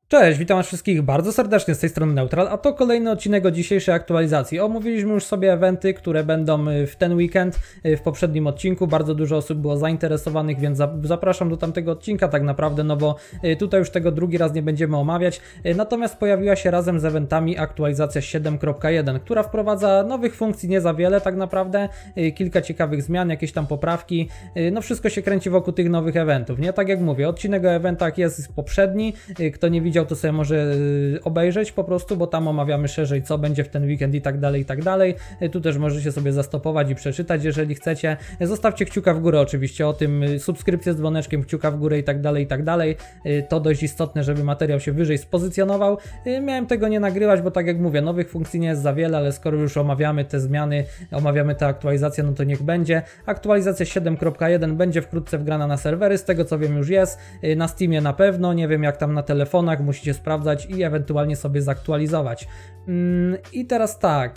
Cześć, witam was wszystkich bardzo serdecznie z tej strony Neutral, a to kolejny odcinek o dzisiejszej aktualizacji. Omówiliśmy już sobie eventy, które będą w ten weekend. W poprzednim odcinku bardzo dużo osób było zainteresowanych, więc zapraszam do tamtego odcinka tak naprawdę, no bo tutaj już tego drugi raz nie będziemy omawiać. Natomiast pojawiła się razem z eventami aktualizacja 7.1, która wprowadza nowych funkcji nie za wiele tak naprawdę, kilka ciekawych zmian, jakieś tam poprawki, no wszystko się kręci wokół tych nowych eventów, nie? Tak jak mówię, odcinek o eventach jest poprzedni, kto nie widział, to sobie może obejrzeć po prostu, bo tam omawiamy szerzej, co będzie w ten weekend i tak dalej, i tak dalej. Tu też możecie sobie zastopować i przeczytać, jeżeli chcecie. Zostawcie kciuka w górę oczywiście o tym, subskrypcję z dzwoneczkiem, kciuka w górę i tak dalej, i tak dalej. To dość istotne, żeby materiał się wyżej spozycjonował. Miałem tego nie nagrywać, bo tak jak mówię, nowych funkcji nie jest za wiele, ale skoro już omawiamy te zmiany, omawiamy te aktualizacje, no to niech będzie. Aktualizacja 7.1 będzie wkrótce wgrana na serwery, z tego co wiem już jest. Na Steamie na pewno, nie wiem jak tam na telefonach, musicie sprawdzać i ewentualnie sobie zaktualizować. I teraz tak.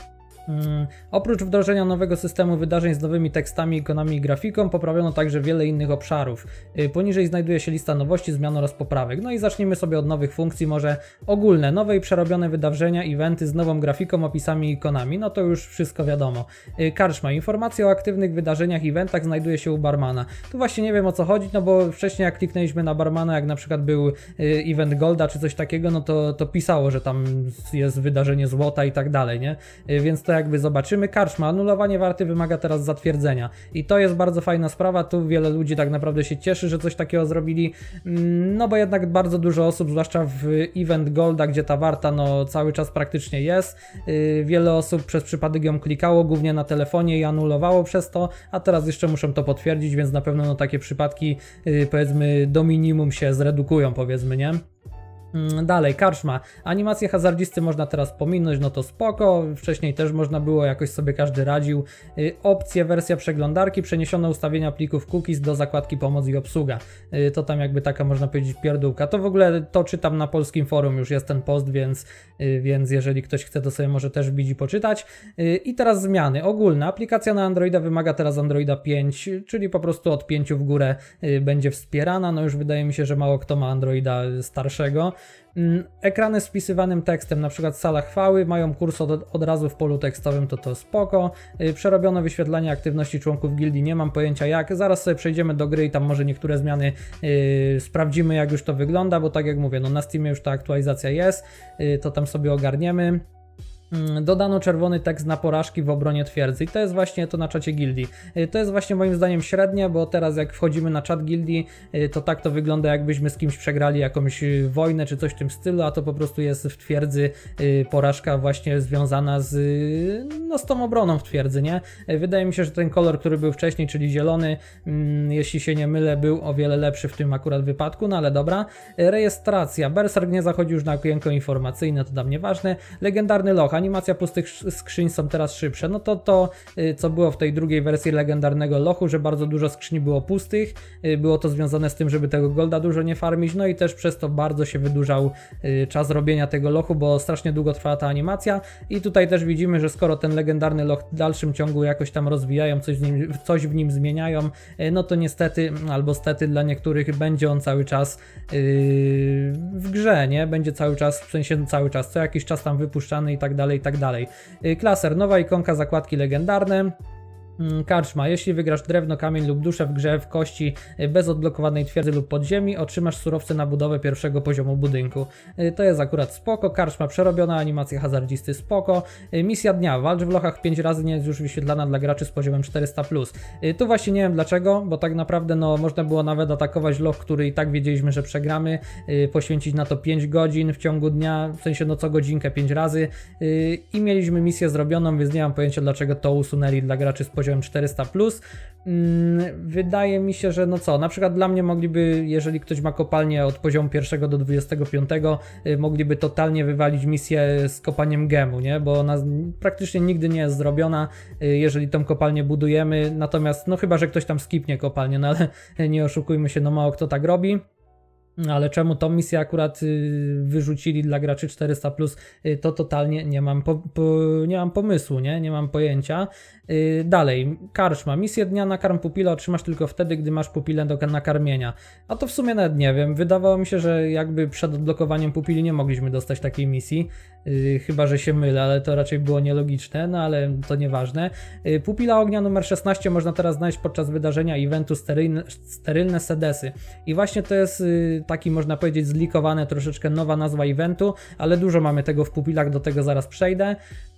Oprócz wdrożenia nowego systemu wydarzeń z nowymi tekstami, ikonami i grafiką, poprawiono także wiele innych obszarów. Poniżej znajduje się lista nowości, zmian oraz poprawek. No i zacznijmy sobie od nowych funkcji, może ogólne, nowe i przerobione wydarzenia, eventy z nową grafiką, opisami i ikonami. No to już wszystko wiadomo. Karczma. Informacja o aktywnych wydarzeniach, eventach znajduje się u barmana. Tu właśnie nie wiem o co chodzi, no bo wcześniej jak kliknęliśmy na barmana, jak na przykład był event Golda czy coś takiego, no to pisało, że tam jest wydarzenie złota i tak dalej, nie? Więc to jakby zobaczymy. Karczma, anulowanie warty wymaga teraz zatwierdzenia i to jest bardzo fajna sprawa, tu wiele ludzi tak naprawdę się cieszy, że coś takiego zrobili, no bo jednak bardzo dużo osób, zwłaszcza w Event Golda, gdzie ta warta no cały czas praktycznie jest, wiele osób przez przypadek ją klikało, głównie na telefonie i anulowało przez to, a teraz jeszcze muszą to potwierdzić, więc na pewno no takie przypadki powiedzmy do minimum się zredukują, powiedzmy, nie? Dalej, karczma. Animacje hazardzisty można teraz pominąć, no to spoko. Wcześniej też można było, jakoś sobie każdy radził. Opcje, wersja przeglądarki, przeniesiono ustawienia plików cookies do zakładki pomoc i obsługa. To tam jakby taka, można powiedzieć, pierdółka. To w ogóle to czytam na polskim forum, już jest ten post, więc jeżeli ktoś chce, to sobie może też wbić i poczytać. I teraz zmiany ogólne. Aplikacja na Androida wymaga teraz Androida 5, czyli po prostu od 5 w górę będzie wspierana. No już wydaje mi się, że mało kto ma Androida starszego. Ekrany z wpisywanym tekstem, na przykład sala chwały, mają kurs od razu w polu tekstowym, to spoko. Przerobiono wyświetlanie aktywności członków gildii, nie mam pojęcia jak. Zaraz sobie przejdziemy do gry i tam może niektóre zmiany sprawdzimy, jak już to wygląda, bo tak jak mówię, no na Steamie już ta aktualizacja jest, to tam sobie ogarniemy. Dodano czerwony tekst na porażki w obronie twierdzy i to jest właśnie to na czacie gildii. To jest właśnie moim zdaniem średnie, bo teraz jak wchodzimy na czat gildii, to tak to wygląda, jakbyśmy z kimś przegrali jakąś wojnę czy coś w tym stylu, a to po prostu jest w twierdzy porażka właśnie związana z tą obroną w twierdzy, nie? Wydaje mi się, że ten kolor, który był wcześniej, czyli zielony, jeśli się nie mylę, był o wiele lepszy w tym akurat wypadku, no ale dobra. Rejestracja. Berserk nie zachodzi już na okienko informacyjne, to dla mnie ważne. Legendarny loch. Animacja pustych skrzyń są teraz szybsze. No to co było w tej drugiej wersji legendarnego lochu, że bardzo dużo skrzyni było pustych. Było to związane z tym, żeby tego golda dużo nie farmić, no i też przez to bardzo się wydłużał czas robienia tego lochu, bo strasznie długo trwała ta animacja. I tutaj też widzimy, że skoro ten legendarny loch w dalszym ciągu jakoś tam rozwijają, coś w nim zmieniają, no to niestety, albo stety dla niektórych będzie on cały czas w grze, nie? Będzie cały czas, w sensie cały czas, co jakiś czas tam wypuszczany i tak dalej, i tak dalej. Klaser, nowa ikonka, zakładki legendarne. Karczma. Jeśli wygrasz drewno, kamień lub duszę w grze w kości bez odblokowanej twierdzy lub podziemi, otrzymasz surowce na budowę pierwszego poziomu budynku. To jest akurat spoko. Karczma przerobiona, animacja hazardzisty spoko. Misja dnia. Walcz w lochach 5 razy, nie jest już wyświetlana dla graczy z poziomem 400+. Tu właśnie nie wiem dlaczego, bo tak naprawdę no można było nawet atakować loch, który i tak wiedzieliśmy, że przegramy, poświęcić na to 5 godzin w ciągu dnia, w sensie no co godzinkę 5 razy i mieliśmy misję zrobioną, więc nie mam pojęcia dlaczego to usunęli dla graczy z poziomem 400+. Wydaje mi się, że no co, na przykład dla mnie mogliby, jeżeli ktoś ma kopalnię od poziomu 1 do 25, mogliby totalnie wywalić misję z kopaniem gemu, nie? Bo ona praktycznie nigdy nie jest zrobiona, jeżeli tą kopalnię budujemy, natomiast no chyba, że ktoś tam skipnie kopalnię, no ale nie oszukujmy się, no mało kto tak robi. Ale czemu tą misję akurat wyrzucili dla graczy 400+, to totalnie nie mam pomysłu, nie mam pojęcia. Dalej, karczma. Misję dnia nakarm pupila otrzymasz tylko wtedy, gdy masz pupilę do nakarmienia. A to w sumie nawet nie wiem. Wydawało mi się, że jakby przed odblokowaniem pupili nie mogliśmy dostać takiej misji. Chyba że się mylę, ale to raczej było nielogiczne, no ale to nieważne. Pupila ognia numer 16 można teraz znaleźć podczas wydarzenia eventu sterylne sedesy. I właśnie to jest taki, można powiedzieć, zlikowane troszeczkę nowa nazwa eventu, ale dużo mamy tego w pupilach, do tego zaraz przejdę.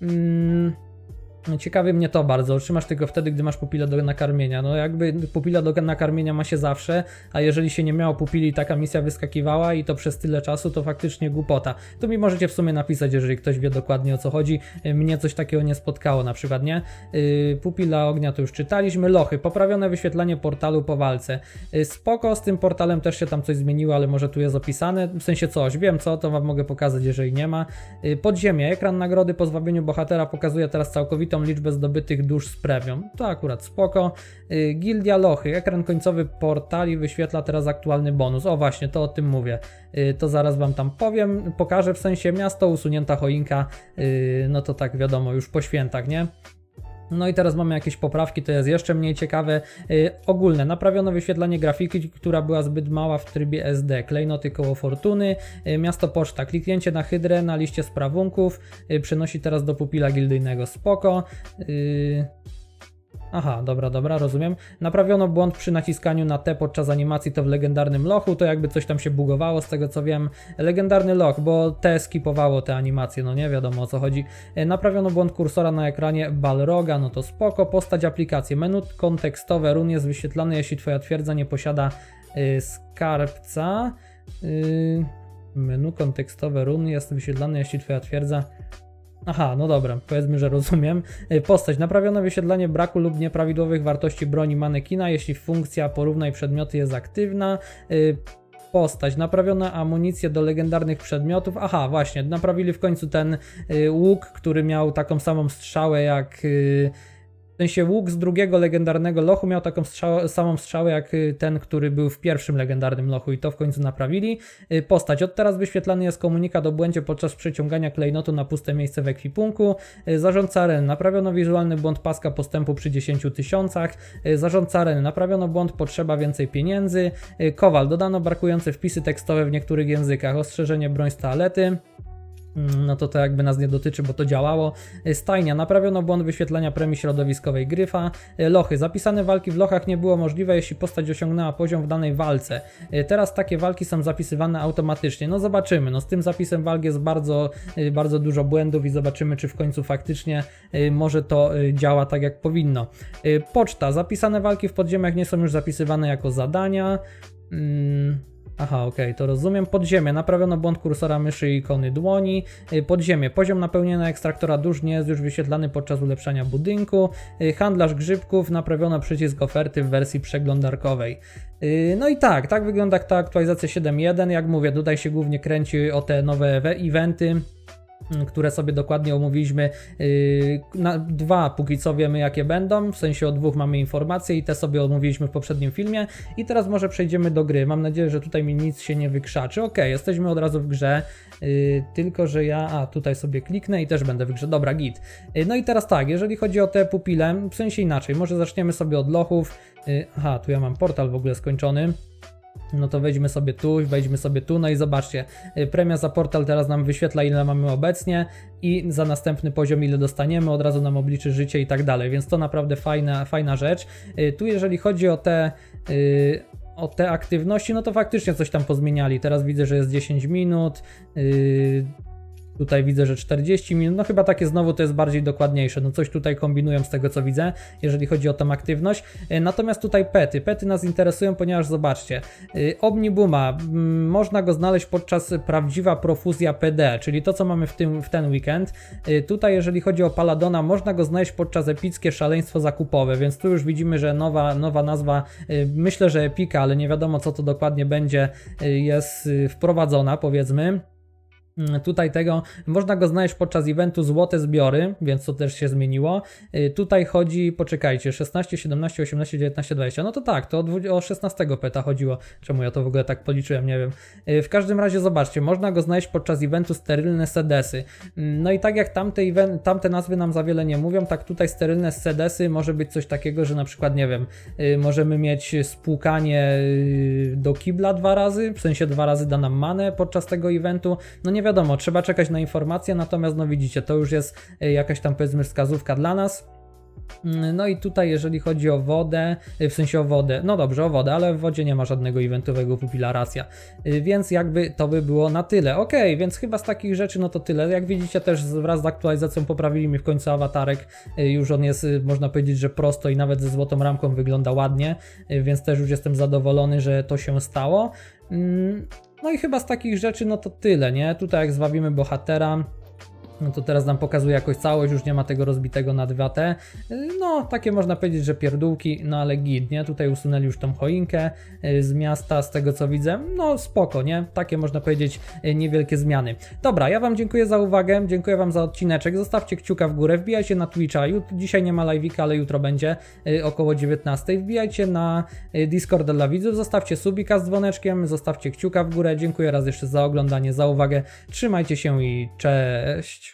Ciekawi mnie to bardzo, otrzymasz tylko wtedy, gdy masz pupilę do nakarmienia. No jakby pupila do nakarmienia ma się zawsze, a jeżeli się nie miało pupili i taka misja wyskakiwała i to przez tyle czasu, to faktycznie głupota. To mi możecie w sumie napisać, jeżeli ktoś wie dokładnie o co chodzi. Mnie coś takiego nie spotkało na przykład, nie? Pupila ognia to już czytaliśmy. Lochy, poprawione wyświetlanie portalu po walce. Spoko, z tym portalem też się tam coś zmieniło, ale może tu jest opisane. W sensie coś, wiem co, to wam mogę pokazać, jeżeli nie ma. Podziemie, ekran nagrody po zwabieniu bohatera pokazuje teraz całkowitą liczbę zdobytych dusz z premią. To akurat spoko. Gildia Lochy. Ekran końcowy portali wyświetla teraz aktualny bonus. O właśnie, to o tym mówię. To zaraz wam tam powiem. Pokażę, w sensie miasto, usunięta choinka. No to tak wiadomo, już po świętach, nie? No i teraz mamy jakieś poprawki, to jest jeszcze mniej ciekawe. Ogólne, naprawiono wyświetlanie grafiki, która była zbyt mała w trybie SD. Klejnoty koło fortuny. Miasto poczta, kliknięcie na hydrę na liście sprawunków przenosi teraz do pupila gildyjnego. Spoko. Aha, dobra, rozumiem. Naprawiono błąd przy naciskaniu na T podczas animacji, to w legendarnym lochu, to jakby coś tam się bugowało z tego co wiem. Legendarny loch, bo T skipowało te animacje, no nie wiadomo o co chodzi. Naprawiono błąd kursora na ekranie Balroga, no to spoko. Postać aplikacji, menu kontekstowe run jest wyświetlane, jeśli twoja twierdza nie posiada skarbca. Menu kontekstowe run jest wyświetlane, jeśli twoja twierdza... Aha, no dobra, powiedzmy, że rozumiem. Postać. Naprawiono wyświetlanie braku lub nieprawidłowych wartości broni manekina, jeśli funkcja porównaj przedmioty jest aktywna. Postać. Naprawiono amunicję do legendarnych przedmiotów. Aha, właśnie, naprawili w końcu ten łuk, który miał taką samą strzałę jak... W sensie łuk z drugiego legendarnego lochu miał taką samą strzałę jak ten, który był w pierwszym legendarnym lochu i to w końcu naprawili. Postać. Od teraz wyświetlany jest komunikat o błędzie podczas przeciągania klejnotu na puste miejsce w ekwipunku. Zarządca areny. Naprawiono wizualny błąd paska postępu przy 10 000. Zarządca areny. Naprawiono błąd potrzeba więcej pieniędzy. Kowal. Dodano brakujące wpisy tekstowe w niektórych językach. Ostrzeżenie broń z toalety. No to jakby nas nie dotyczy, bo to działało. Stajnia. Naprawiono błąd wyświetlania premii środowiskowej Gryfa. Lochy. Zapisane walki w lochach nie było możliwe, jeśli postać osiągnęła poziom w danej walce. Teraz takie walki są zapisywane automatycznie. No zobaczymy. No z tym zapisem walk jest bardzo dużo błędów i zobaczymy, czy w końcu faktycznie może to działa tak jak powinno. Poczta. Zapisane walki w podziemiach nie są już zapisywane jako zadania. Aha, okej, to rozumiem. Podziemie. Naprawiono błąd kursora myszy i ikony dłoni. Podziemie. Poziom napełnienia ekstraktora dusz nie jest już wyświetlany podczas ulepszania budynku. Handlarz grzybków. Naprawiono przycisk oferty w wersji przeglądarkowej. No i tak wygląda ta aktualizacja 7.1. Jak mówię, tutaj się głównie kręci o te nowe eventy, które sobie dokładnie omówiliśmy. Dwa póki co wiemy jakie będą, w sensie o dwóch mamy informacje i te sobie omówiliśmy w poprzednim filmie. I teraz może przejdziemy do gry. Mam nadzieję, że tutaj mi nic się nie wykrzaczy. Ok, jesteśmy od razu w grze, tylko że ja tutaj sobie kliknę i też będę w grze. Dobra, git. No i teraz tak, jeżeli chodzi o te pupile, w sensie inaczej, może zaczniemy sobie od lochów. Aha, tu ja mam portal w ogóle skończony. No to wejdźmy sobie tu, no i zobaczcie, premia za portal teraz nam wyświetla ile mamy obecnie i za następny poziom ile dostaniemy, od razu nam obliczy życie i tak dalej, więc to naprawdę fajna rzecz. Tu jeżeli chodzi o te aktywności, no to faktycznie coś tam pozmieniali, teraz widzę, że jest 10 minut, tutaj widzę, że 40 minut, no chyba takie znowu to jest bardziej dokładniejsze, no coś tutaj kombinują z tego co widzę, jeżeli chodzi o tą aktywność. Natomiast tutaj pety nas interesują, ponieważ zobaczcie, Omnibuma, można go znaleźć podczas prawdziwa profuzja PD, czyli to co mamy w ten weekend. Tutaj jeżeli chodzi o Paladona, można go znaleźć podczas epickie szaleństwo zakupowe, więc tu już widzimy, że nowa nazwa, myślę, że epika, ale nie wiadomo co to dokładnie będzie, jest wprowadzona, powiedzmy. Tutaj tego, można go znaleźć podczas eventu Złote Zbiory, więc to też się zmieniło. Tutaj chodzi, poczekajcie, 16, 17, 18, 19, 20, no to tak, to o 16 peta chodziło. Czemu ja to w ogóle tak policzyłem, nie wiem. W każdym razie zobaczcie, można go znaleźć podczas eventu Sterylne Sedesy. No i tak jak tamte nazwy nam za wiele nie mówią, tak tutaj Sterylne Sedesy może być coś takiego, że na przykład, nie wiem, możemy mieć spłukanie do kibla 2 razy, w sensie 2 razy da nam manę podczas tego eventu. No nie wiadomo, trzeba czekać na informacje, natomiast no widzicie, to już jest jakaś tam powiedzmy wskazówka dla nas. No i tutaj jeżeli chodzi o wodę, w sensie o wodę, no dobrze, o wodę, ale w wodzie nie ma żadnego eventowego pupila, racja, więc jakby to by było na tyle. Ok, więc chyba z takich rzeczy no to tyle. Jak widzicie też wraz z aktualizacją poprawili mi w końcu awatarek, już on jest, można powiedzieć, że prosto i nawet ze złotą ramką wygląda ładnie, więc też już jestem zadowolony, że to się stało. No i chyba z takich rzeczy no to tyle, nie? Tutaj jak zwabimy bohatera, no to teraz nam pokazuje jakoś całość, już nie ma tego rozbitego na 2T. No, takie można powiedzieć, że pierdółki, no ale git, nie? Tutaj usunęli już tą choinkę z miasta, z tego co widzę. No spoko, nie? Takie można powiedzieć niewielkie zmiany. Dobra, ja wam dziękuję za uwagę, dziękuję wam za odcineczek. Zostawcie kciuka w górę, wbijajcie na Twitcha. Dzisiaj nie ma live'ika, ale jutro będzie około 19. Wbijajcie na Discorda dla widzów, zostawcie subika z dzwoneczkiem, zostawcie kciuka w górę. Dziękuję raz jeszcze za oglądanie, za uwagę. Trzymajcie się i cześć!